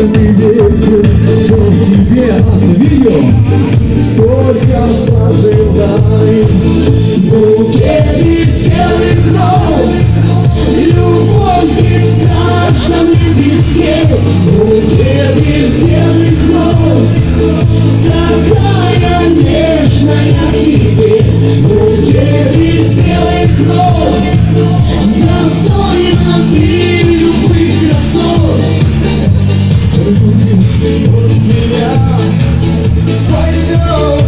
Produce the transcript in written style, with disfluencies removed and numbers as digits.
Северный ветер, что в тебе видео. Только пожелай букет из белых роз. Любовь здесь в каждом лепестке. Букет из белых роз, такая нежная к тебе. Букет из белых роз, достойна ты любых красот. От меня пойдет.